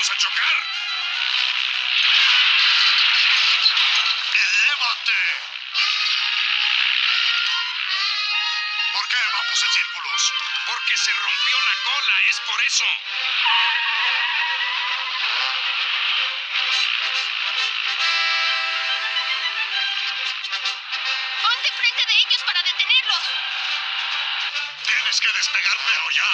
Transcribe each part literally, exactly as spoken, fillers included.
¡Vamos a chocar! ¡Elévate! ¿Por qué vamos en círculos? Porque se rompió la cola, es por eso. Ponte frente de ellos para detenerlos. Tienes que despegar, pero ya.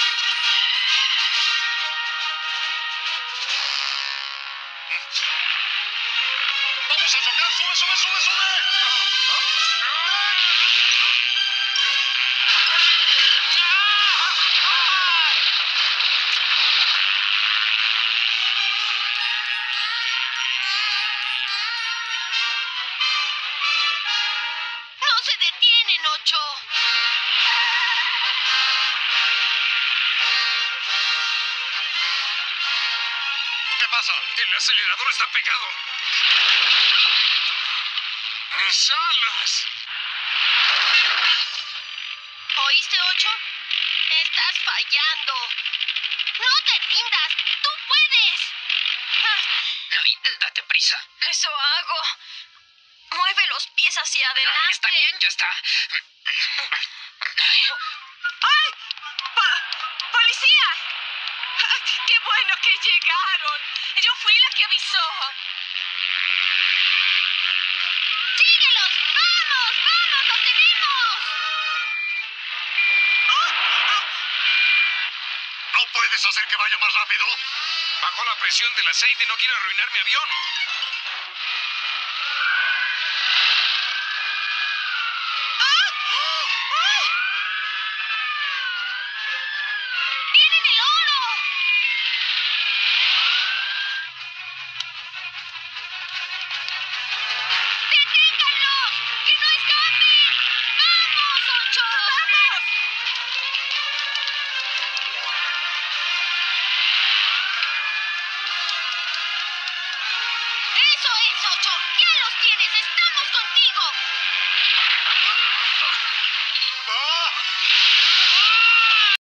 ¡Vamos a chocar! ¡Sube, sube, sube, sube! No se detienen, Ocho. ¿Qué pasa? El acelerador está pegado. ¡Mis alas! ¿Oíste, Ocho? Estás fallando. No te rindas. ¡Tú puedes! Ay, date prisa. Eso hago. Mueve los pies hacia adelante. Está bien, ya está. ¡Ay! ¡Pa- ¡Policía! ¡Ay, ¡qué bueno que llegaron! Yo fui la que avisó. ¡Síguelos! ¡Vamos! ¡Vamos! ¡Los tenemos! ¿No puedes hacer que vaya más rápido? Bajo la presión del aceite, no quiero arruinar mi avión.